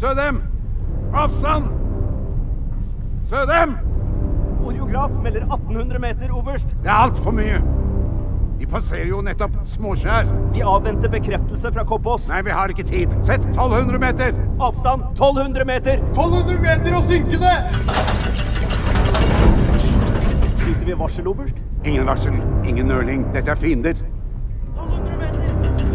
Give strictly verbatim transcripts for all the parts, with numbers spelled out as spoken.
Se dem! Avstand! Se dem! Oreograf melder atten hundre meter, oberst. Det er alt for mye. De passerer jo nettopp småskjær. Vi avventer bekreftelse fra Koppås. Nei, vi har ikke tid. Sett tolv hundre meter! Avstand tolv hundre meter! tolv hundre meter og synkende! Skyter vi varsel, oberst? Ingen varsel, ingen nøling. Dette er fiender. tolv hundre meter!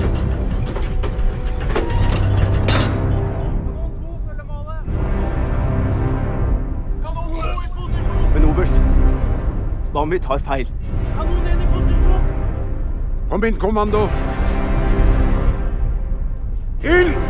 Kanon to følger målet! Kanon to i posisjon! Men oberst, hva om vi tar feil? Kanon en i posisjon! Kom inn, kommando! Ild!